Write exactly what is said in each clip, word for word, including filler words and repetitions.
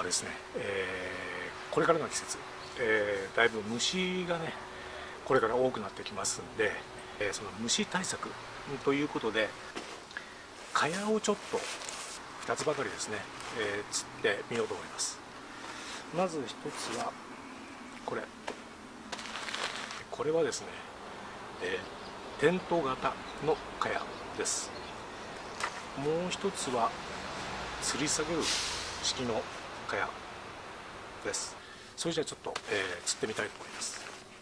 ですね、えー、これからの季節、えー、だいぶ虫がねこれから多くなってきますんで、えー、その虫対策ということで蚊帳をちょっとふたつばかりですね、えー、釣ってみようと思います。まずひとつはこれこれはですね、えー、テント型の蚊帳です。もう一つは吊り下げる式の蚊帳です。それじゃあちょっと、えー、釣ってみたいと思います。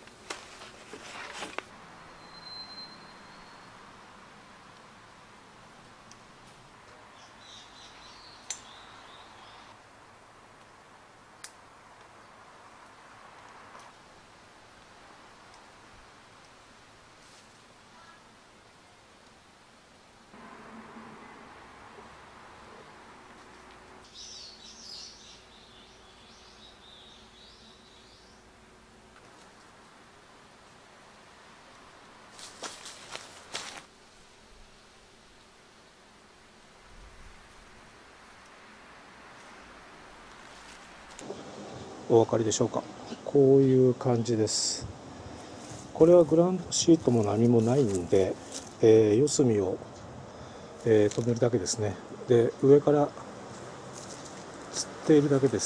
お分かりでしょうか。こういう感じです。これはグランドシートも何もないんで、えー、四隅を、えー、止めるだけですね。で、上から釣っているだけです。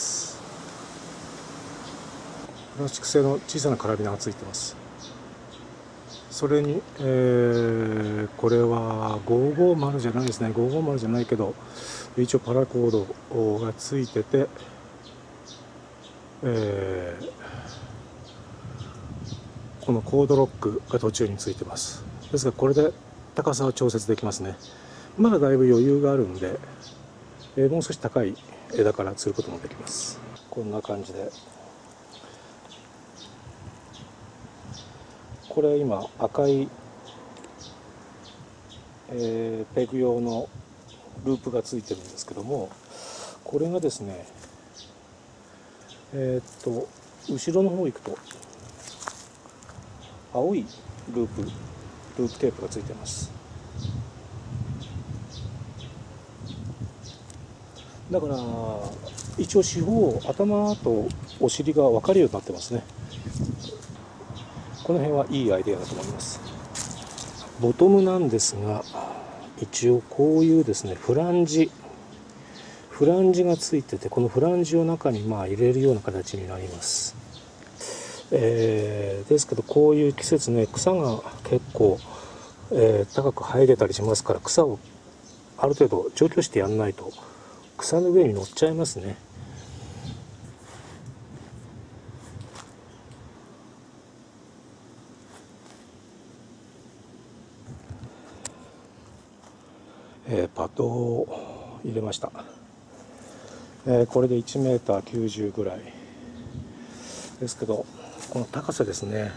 プラスチック製の小さなカラビナがついてます。それに、えー、これはごーごーまるじゃないですね。ごーごーまるじゃないけど一応パラコードがついてて、えー、このコードロックが途中についてます。ですがこれで高さを調節できますね。まだだいぶ余裕があるんで、えー、もう少し高い枝から釣ることもできます。こんな感じで、これ今赤い、えー、ペグ用のループがついてるんですけども、これがですね、えー、っと後ろの方行くと青いループループテープがついてます。だから一応四方頭とお尻が分かるようになってますね。この辺はいいアイデアだと思います。ボトムなんですが、一応こういうですねフランジフランジがついてて、このフランジを中にまあ入れるような形になります。えー、ですけどこういう季節ね、草が結構、えー、高く生えてたりしますから、草をある程度除去してやんないと草の上に乗っちゃいますね。えー、パトを入れました。えー、これでいちメーターきゅうじゅうぐらいですけど、この高さですね、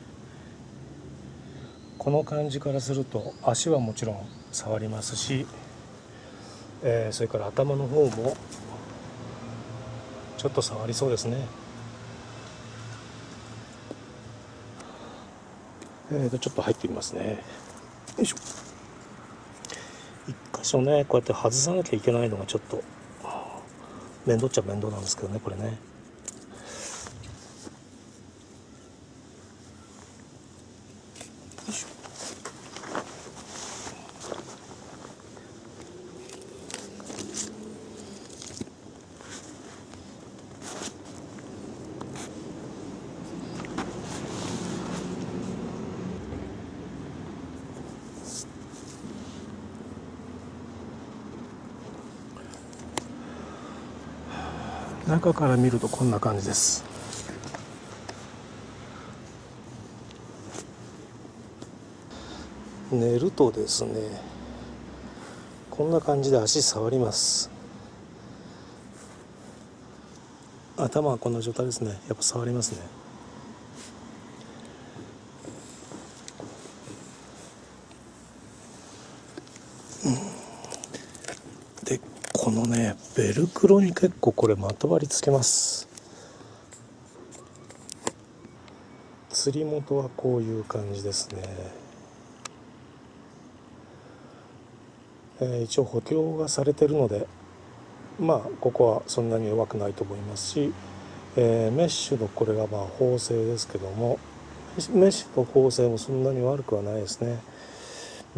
この感じからすると足はもちろん触りますし、えー、それから頭の方もちょっと触りそうですね。えーとちょっと入ってみますね。よいしょ。一箇所ねこうやって外さなきゃいけないのがちょっと面倒っちゃ面倒なんですけどね、これね。中から見るとこんな感じです。寝るとですね、こんな感じで足触ります。頭はこんな状態ですね。やっぱ触りますね。でこのねベルクロに結構これまとわりつけます。釣り元はこういう感じですね。えー、一応補強がされてるのでまあここはそんなに弱くないと思いますし、えー、メッシュのこれがまあ縫製ですけども、メッシュの縫製もそんなに悪くはないですね。うん。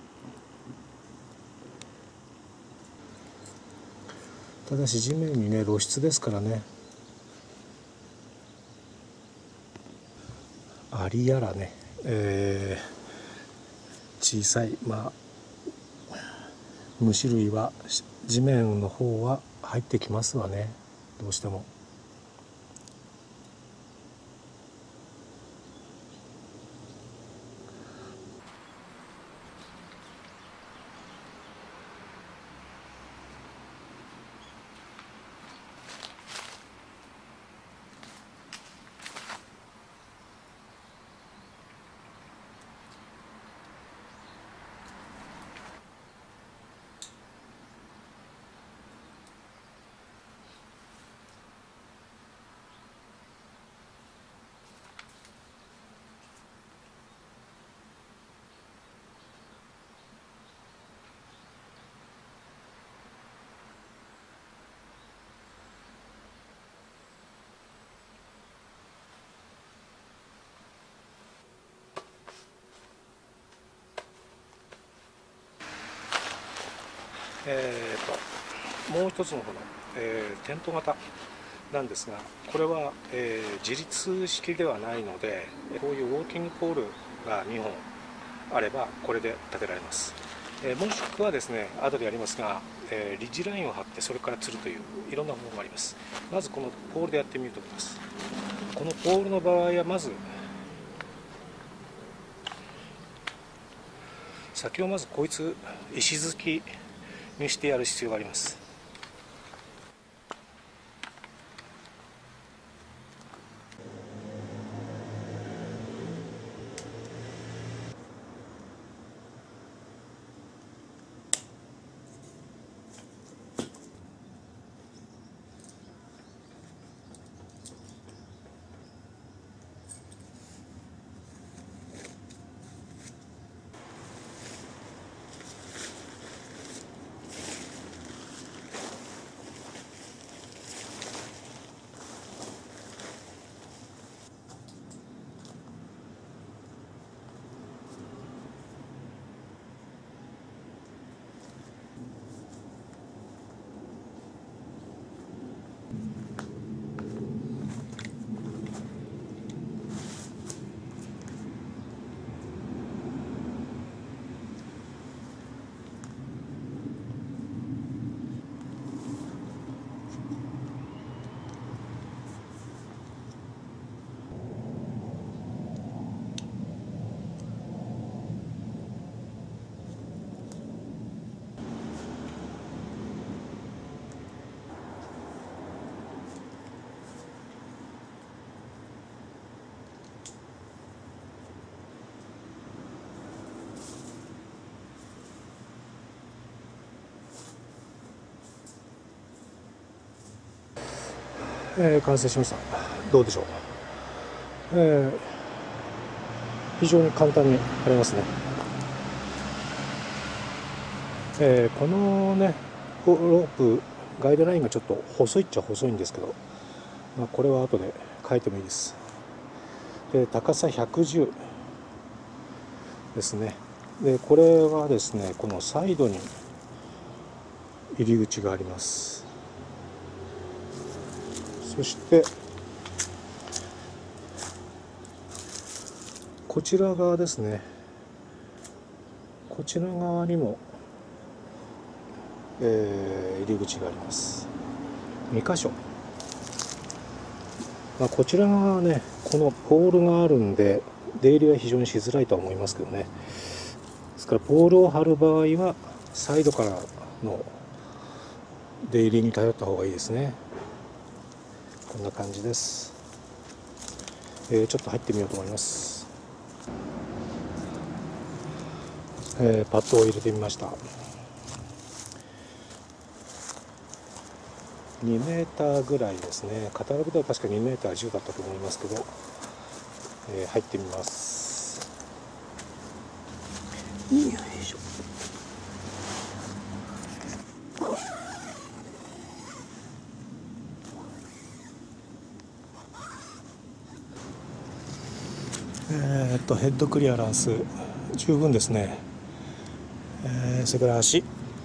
ただし地面にね露出ですからね、アリやらね、えー、小さいまあ虫類は地面の方は入ってきますわね、どうしても。えー、ともう一つのこの、えー、テント型なんですが、これは、えー、自立式ではないので、こういうウォーキングポールがにほんあればこれで立てられます。えー、もしくはですね、後でやりますが、えー、リッジラインを張ってそれから吊るといういろんな方法があります。まずこのポールでやってみると思います。このポールの場合はまず先をまずこいつ石突きにしてやる必要があります。えー、完成しました。どうでしょう。えー、非常に簡単に貼れますね。えー、このねロープガイドラインがちょっと細いっちゃ細いんですけど、まあ、これは後で書いてもいいです。で高さひゃくじゅうですね。でこれはですね、このサイドに入り口があります。そしてこちら側ですね、こちら側にも、えー、入り口があります。にかしょ、まあ、こちら側はねこのポールがあるんで出入りは非常にしづらいとは思いますけどね。ですからポールを張る場合はサイドからの出入りに頼った方がいいですね。こんな感じです。えー、ちょっと入ってみようと思います。えー、パッドを入れてみました。にメーターぐらいですね。カタログでは確かにメーターじゅうだったと思いますけど、えー、入ってみます。よいしょ。 とヘッドクリアランス十分ですね。えー、それから足、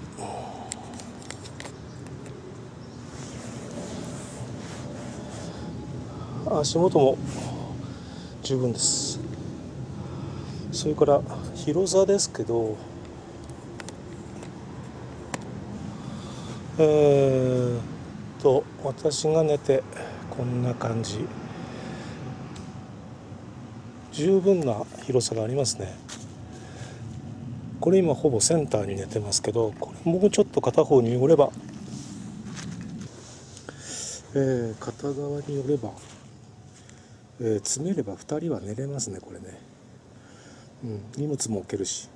足元も十分です。それから広さですけど、えーと私が寝てこんな感じ、十分な広さがありますね。これ今ほぼセンターに寝てますけど、これもうちょっと片方に寄れば、えー、片側に寄れば、えー、詰めればふたりは寝れますね。これね、うん、荷物も置けるし、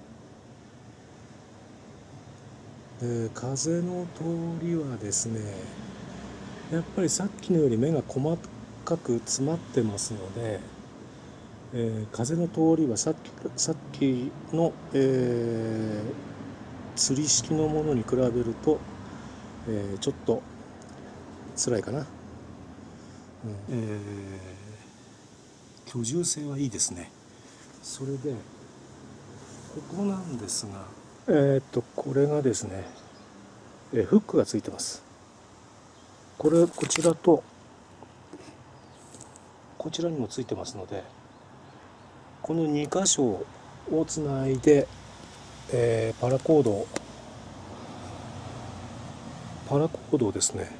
えー、風の通りはですね、やっぱりさっきのより目が細かく詰まってますので、えー、風の通りはさっき、さっきの、えー、吊り式のものに比べると、えー、ちょっと辛いかな、うん、えー、居住性はいいですね。それでここなんですが、えー、っとこれがですね、えー、フックがついてます。これこちらとこちらにもついてますので、このに箇所をつないで、えー、パラコードをパラコードをですね、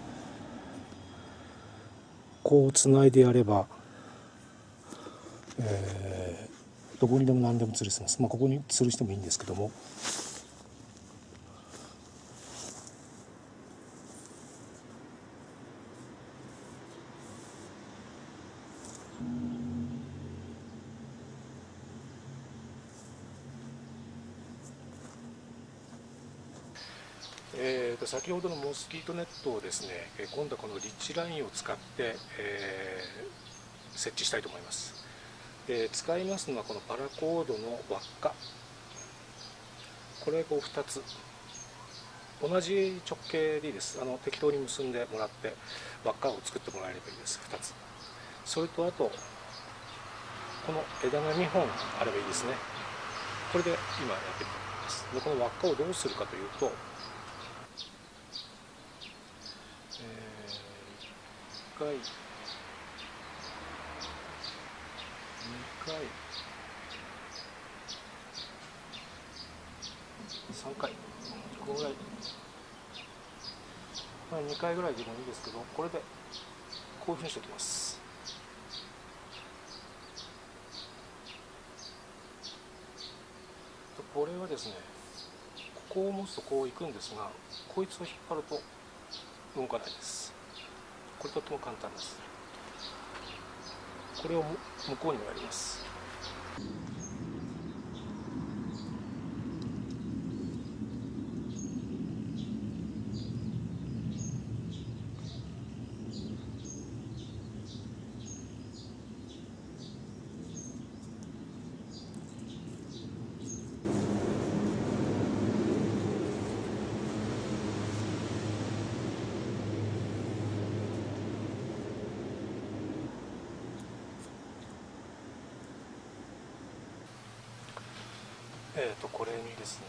こうつないでやれば、えー、どこにでも何でも吊るせます。まあここに吊るしてもいいんですけども、えー、と先ほどのモスキートネットをですね、今度はこのリッチラインを使って、えー、設置したいと思います。で使いますのはこのパラコードの輪っか、これをふたつ、同じ直径でいいです。あの適当に結んでもらって輪っかを作ってもらえればいいです。ふたつ。それとあとこの枝がにほんあればいいですね。これで今やってみたいと思います。でこの輪っかをどうするかというと、えー、いっかいにかいさんかい、このぐらい、まあ、にかいぐらいでもいいですけど、これでこういうふうにしておきます。これはですね、ここを持つとこういくんですが、こいつを引っ張ると動かないです。これとっても簡単です。これを向こうにもやります。えーとこれにですね、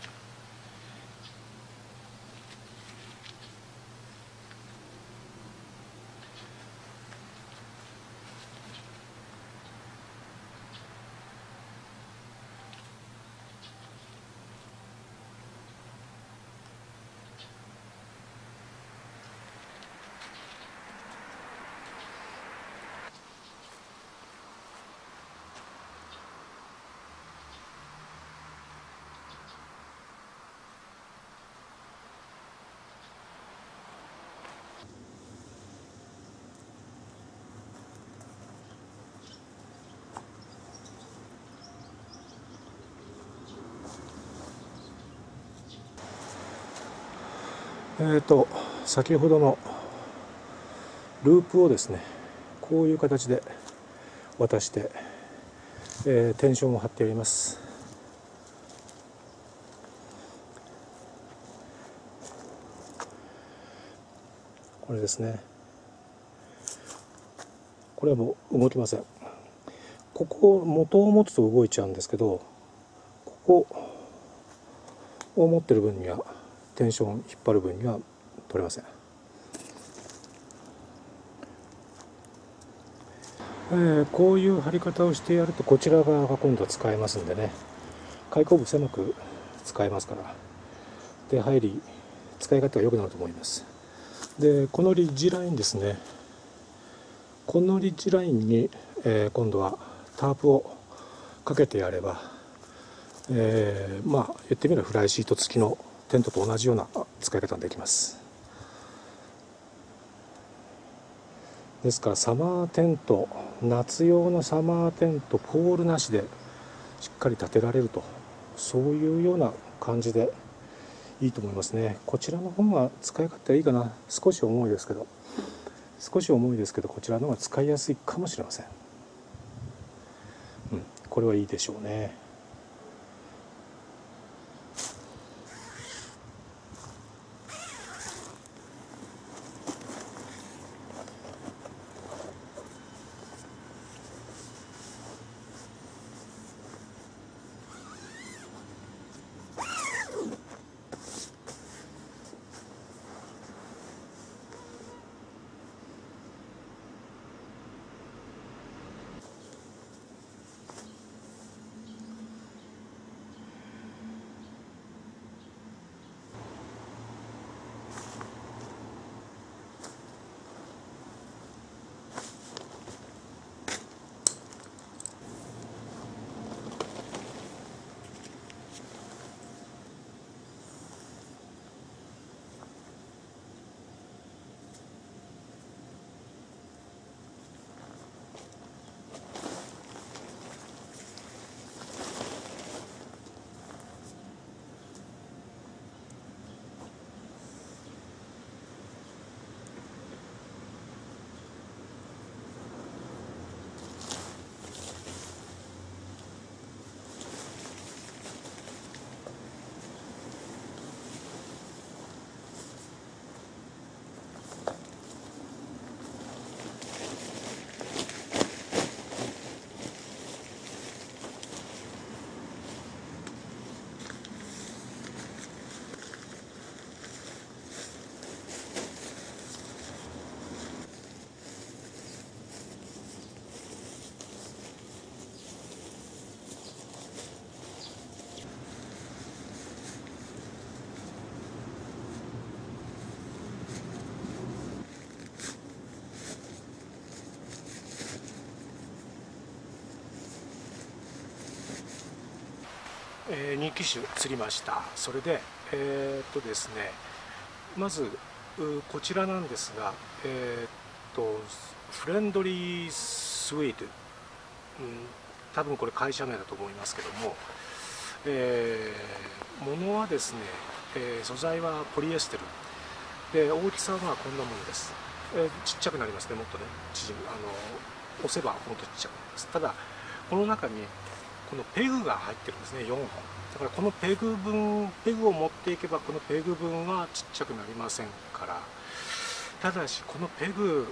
えーと先ほどのループをですね、こういう形で渡して、えー、テンションを張ってやります。これですね、これはもう動きません。 ここ元を持つと動いちゃうんですけど、ここを持ってる分にはテンション引っ張る分には取れません。えー、こういう貼り方をしてやるとこちら側が今度は使えますんでね、開口部狭く使えますから、で入り使い勝手が良くなると思います。でこのリッジラインですね、このリッジラインに、えー、今度はタープをかけてやれば、えー、まあ言ってみればフライシート付きのテントと同じような使い方ができます。ですからサマーテント、夏用のサマーテント、ポールなしでしっかり立てられると、そういうような感じでいいと思いますね。こちらの方が使い勝手はいいかな。少し重いですけど少し重いですけどこちらの方が使いやすいかもしれません。うん、これはいいでしょうね。えー、に機種釣りました。それでえー、っとですねまずこちらなんですが、えー、っとフレンドリースウィード、うん、多分これ会社名だと思いますけども、えー、物はですね、えー、素材はポリエステルで、大きさはこんなものです。えー、ちっちゃくなりますね。もっとね縮む、あの押せばもっとちっちゃくなります。ただこの中にこのペグが入ってるんですね。よんほんだから、このペグ分ペグを持っていけばこのペグ分はちっちゃくなりませんから。ただしこのペグ、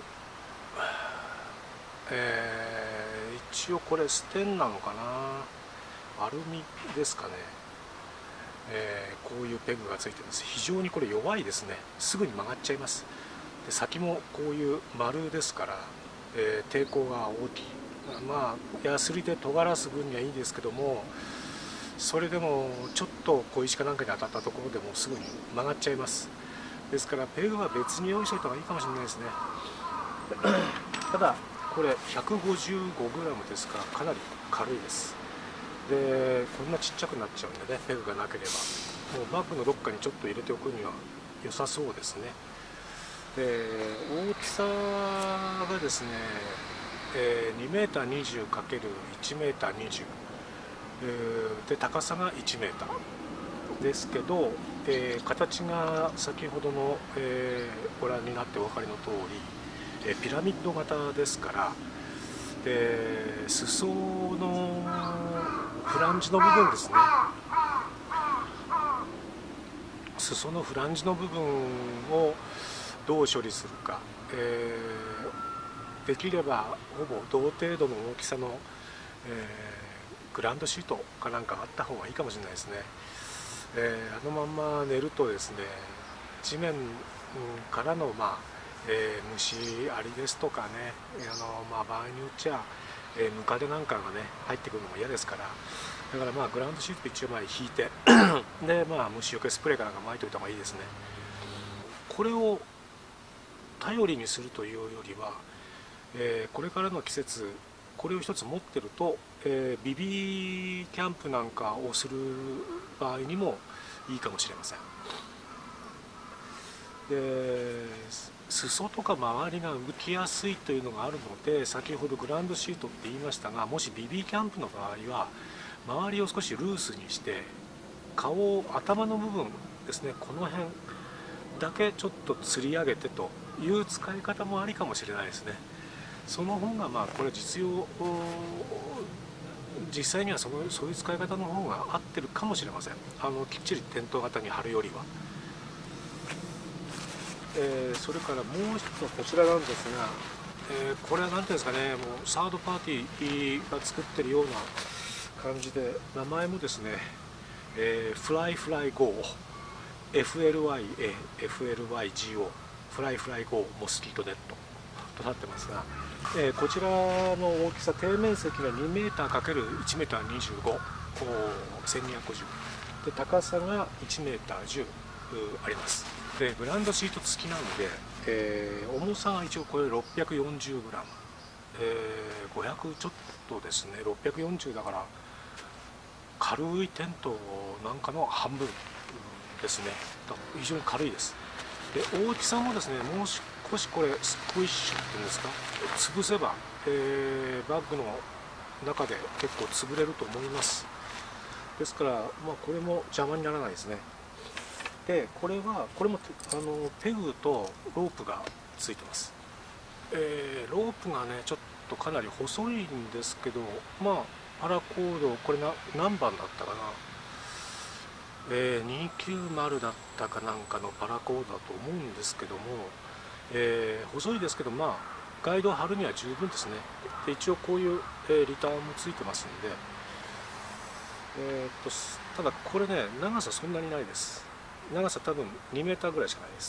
えー、一応これステンなのかな、アルミですかね。えー、こういうペグがついてます。非常にこれ弱いですね。すぐに曲がっちゃいます。で先もこういう丸ですから、えー、抵抗が大きい。まあヤスリで尖らす分にはいいですけども、それでもちょっと小石かなんかに当たったところでもすぐに曲がっちゃいます。ですからペグは別に用意しておいた方がいいかもしれないですね。ただこれ ひゃくごじゅうごグラム ですからかなり軽いです。でこんなちっちゃくなっちゃうんでね、ペグがなければもうバッグのどっかにちょっと入れておくには良さそうですね。で大きさがですね、えー、にメーターにじゅうかけるいちメーターにじゅう、えー、で高さがいちメーターですけど、えー、形が先ほどの、えー、ご覧になってお分かりの通り、えー、ピラミッド型ですから、で裾のフランジの部分ですね、裾のフランジの部分をどう処理するか、えー、できればほぼ同程度の大きさの、 えー、グランドシートかなんかあった方がいいかもしれないですね。えー、あのまんま寝るとですね、地面からの、まあえー、虫アリですとかね、あの、まあ、場合によっちゃ、えー、ムカデなんかがね入ってくるのも嫌ですから、だからまあグラウンドシート一応前引いてで、まあ、虫除けスプレーかなんか撒いといた方がいいですね。これを頼りにするというよりは、えー、これからの季節これを一つ持ってると、えー、ビビキャンプなんかをする場合にもいいかもしれません。で、裾とか周りが浮きやすいというのがあるので、先ほどグラウンドシートって言いましたが、もし ビービー キャンプの場合は周りを少しルースにして顔を頭の部分ですね、この辺だけちょっと吊り上げてという使い方もありかもしれないですね。その方がまあこれ実用、実際にはそのそういう使い方の方が合ってるかもしれません。あのきっちりテント型に貼るよりは。えー、それからもう一つはこちらなんですが、えー、これは何ていうんですかね、もうサードパーティーが作ってるような感じで、名前もですね、えー、フライフライゴー エフエルワイエー エフエルワイジーオー フライフライゴーモスキートネットとなってますが、えー、こちらの大きさ、底面積が にメーターかけるいちメーターにじゅうご、せんにひゃくごじゅうで、高さがいちメーターじゅうあります。でグラウンドシート付きなので、えー、重さは一応これ ろっぴゃくよんじゅうグラム、えー、ごひゃくちょっとですね。ろっぴゃくよんじゅうだから軽いテントなんかの半分ですね。非常に軽いです。で大きさもですね、もう少しこれスクイッシュっていうんですか、潰せば、えー、バッグの中で結構潰れると思います。ですから、まあ、これも邪魔にならないですね。でこれはこれもあのペグとロープがついてます。えー、ロープがねちょっとかなり細いんですけど、まあパラコード、これな何番だったかな、えー、にひゃくきゅうじゅうだったかなんかのパラコードだと思うんですけども、えー、細いですけど、まあガイドを張るには十分ですね。で一応こういう、えー、リターンもついてますんで、えー、っとただこれね長さそんなにないです。長さ多分にメーターぐらいしかないです。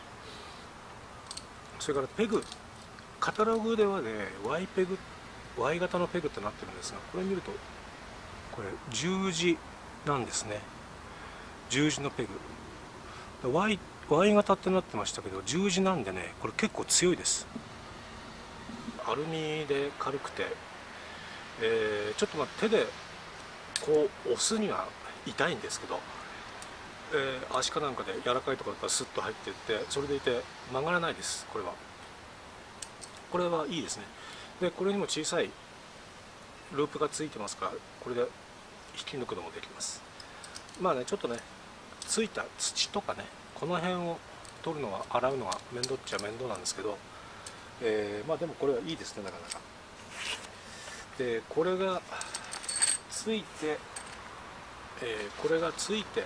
それからペグ、カタログではね Y ペグ Y 型のペグってなってるんですが、これ見るとこれ十字なんですね。十字のペグ Y, Y 型ってなってましたけど、十字なんでね、これ結構強いです。アルミで軽くて、えー、ちょっとまあ手でこう押すには痛いんですけど、えー、足かなんかで柔らかいところからスッと入っていって、それでいて曲がらないです。これはこれはいいですね。でこれにも小さいループがついてますから、これで引き抜くのもできます。まあね、ちょっとねついた土とかね、この辺を取るのは洗うのが面倒っちゃ面倒なんですけど、えー、まあでもこれはいいですね、なかなか。でこれがついて、えー、これがついて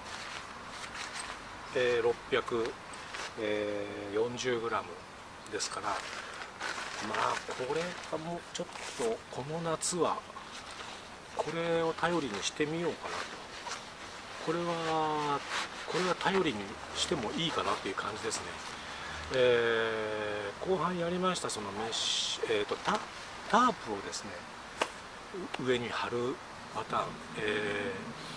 えー、ろっぴゃくよんじゅうグラム ですから、まあこれがもうちょっとこの夏はこれを頼りにしてみようかなと、これはこれは頼りにしてもいいかなという感じですね。えー、後半やりましたそのメッシュ、えーと、タ, タープをですね上に貼るパターン、えー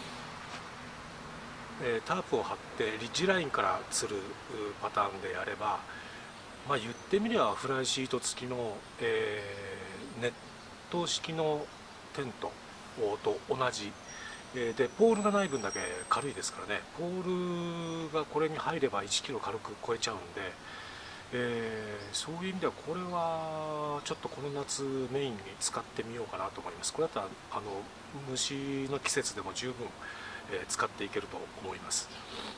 タープを張ってリッジラインから吊るパターンでやれば、まあ、言ってみればフライシート付きの、えー、ネット式のテントと同じで、ポールがない分だけ軽いですからね。ポールがこれに入ればいちキロ軽く超えちゃうんで、えー、そういう意味ではこれはちょっとこの夏メインに使ってみようかなと思います。これだったらあの虫の季節でも十分使っていけると思います。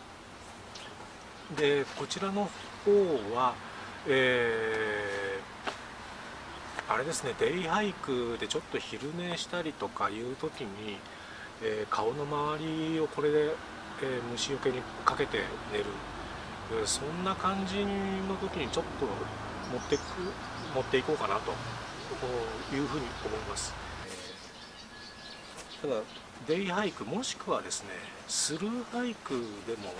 でこちらの方は、えー、あれですね、デイハイクでちょっと昼寝したりとかいう時に、えー、顔の周りをこれで、えー、虫除けにかけて寝る、えー、そんな感じの時にちょっと持ってく持っていこうかなというふうに思います。 ただデイハイクもしくはですねスルーハイクでも、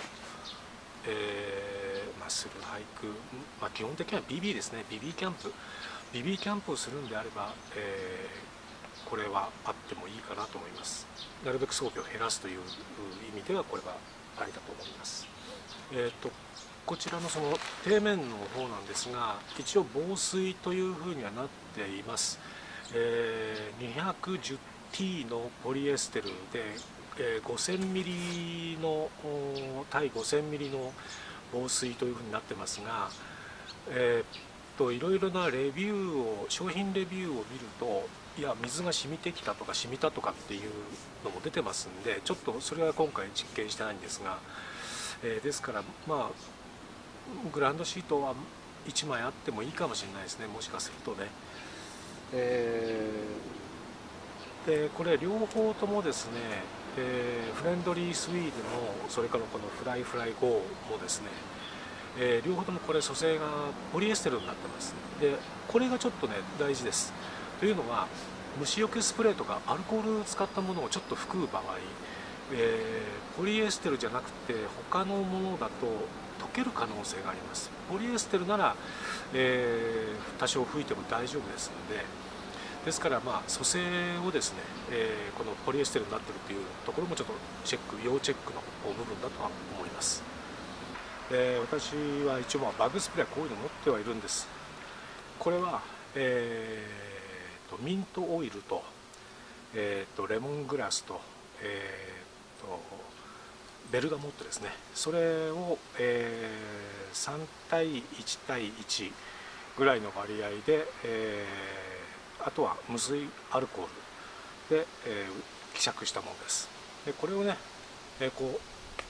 えーまあ、スルーハイク、まあ、基本的には ビービー ですね。 ビービー キャンプ ビービー キャンプをするんであれば、えー、これはあってもいいかなと思います。なるべく装備を減らすという意味ではこれはありだと思います。えー、とこちらのその底面の方なんですが、一応防水というふうにはなっています。えー、にひゃくじゅうティー のポリエステルで、えー、ごせんミリの対ごせんミリの防水というふうになってますが、えー、といろいろなレビューを商品レビューを見ると、いや水が染みてきたとか染みたとかっていうのも出てますんで、ちょっとそれは今回実験してないんですが、えー、ですからまあグラウンドシートはいちまいあってもいいかもしれないですね、もしかするとね。えーでこれ両方ともですね、えーフレンドリースイードもそれからこのフライフライ ゴー もですね、えー両方ともこれ組成がポリエステルになってます。でこれがちょっとね大事です。というのは虫除けスプレーとかアルコールを使ったものをちょっと含む場合、えーポリエステルじゃなくて他のものだと溶ける可能性があります。ポリエステルなら、えー多少拭いても大丈夫ですので、ですからまあ組成をですね、えーこのポリエステルになっているというところもちょっとチェック要チェックの部分だとは思います。で私は一応まあバグスプレーこういうの持ってはいるんです。これは、えー、とミントオイルと、えー、とレモングラスと、えー、とベルガモットですね、それを、えー、さんたいいちたいいちぐらいの割合で、えーあとは無水アルコールで、えー、希釈したものです。でこれをね、えー、こう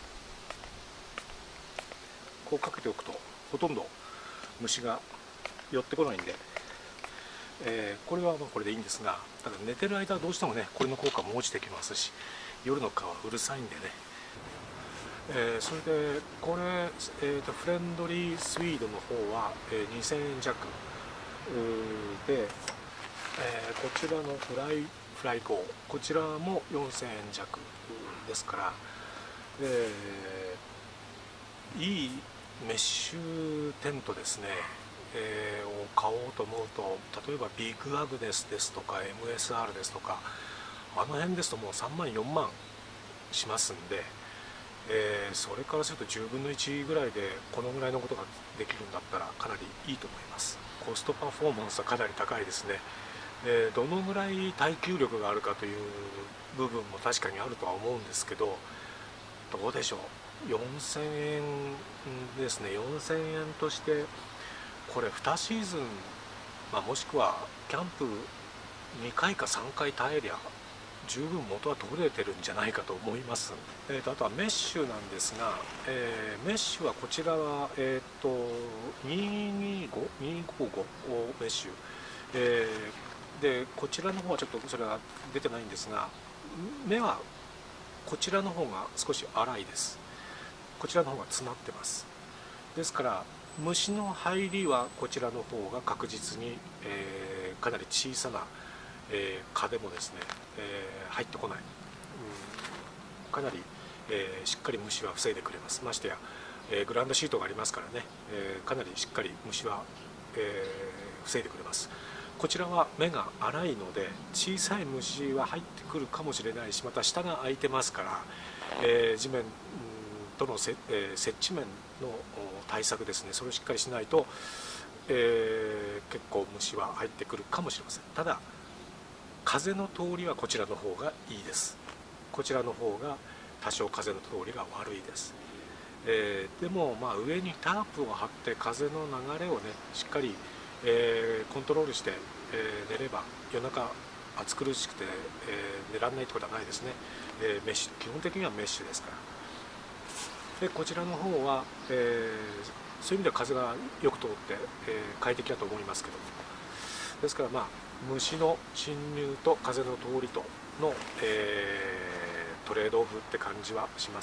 こうかけておくとほとんど虫が寄ってこないんで、えー、これはまあこれでいいんですが、ただ寝てる間はどうしてもねこれの効果も落ちてきますし、夜の川はうるさいんでね、えー、それでこれ、えーと、フレンドリースイードの方は、えー、にせんえん弱で、えー、こちらのフライフライ ゴー こちらもよんせんえん弱ですから、えー、いいメッシュテントですね、えー、を買おうと思うと、例えばビッグアグネスですとか エムエスアール ですとか、あの辺ですともうさんまんよんまんしますんで、えー、それからするとじゅうぶんのいちぐらいでこのぐらいのことができるんだったらかなりいいと思います。コストパフォーマンスはかなり高いですね。えー、どのぐらい耐久力があるかという部分も確かにあるとは思うんですけど、どうでしょう、よんせんえんですね。よんせんえんとしてこれにシーズン、まあ、もしくはキャンプにかいかさんかい耐えりゃ十分元は取れてるんじゃないかと思います。えー、とあとはメッシュなんですが、えー、メッシュはこちらは、えー、とにひゃくにじゅうご、にひゃくごじゅうごメッシュ、えーでこちらの方はちょっとそれは出てないんですが、目はこちらの方が少し粗いです。こちらの方が詰まってます。ですから虫の入りはこちらの方が確実に、えー、かなり小さな、えー、蚊でもですね、えー、入ってこない、うん、かなり、えー、しっかり虫は防いでくれます。ましてや、えー、グラウンドシートがありますからね、えー、かなりしっかり虫は、えー、防いでくれます。こちらは目が粗いので小さい虫は入ってくるかもしれないし、また下が開いてますから、えー、地面とのせ、えー、接地面の対策ですね、それをしっかりしないと、えー、結構虫は入ってくるかもしれません。ただ風の通りはこちらの方がいいです。こちらの方が多少風の通りが悪いです。えー、でもまあ上にタープを張って風の流れをねしっかりえー、コントロールして、えー、寝れば夜中暑苦しくて、えー、寝られないってことはないですね。えー、メッシュ基本的にはメッシュですから。でこちらの方は、えー、そういう意味では風がよく通って、えー、快適だと思いますけども、ですからまあ虫の侵入と風の通りとの、えー、トレードオフって感じはします。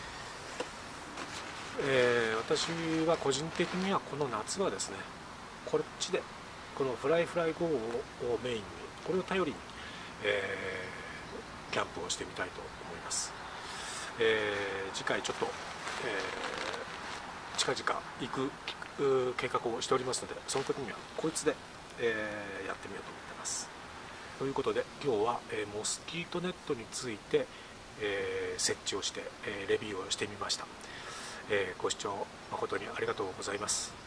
えー、私は個人的にはこの夏はですね、こっちでこのフライフライ ゴー をメインにこれを頼りに、えー、 キャンプをしてみたいと思います。えー、次回ちょっと、えー、近々行く計画をしておりますので、その時にはこいつで、えー、やってみようと思ってます。ということで今日は、えー、モスキートネットについて、えー、設置をして、えー、レビューをしてみました。えー、ご視聴誠にありがとうございます。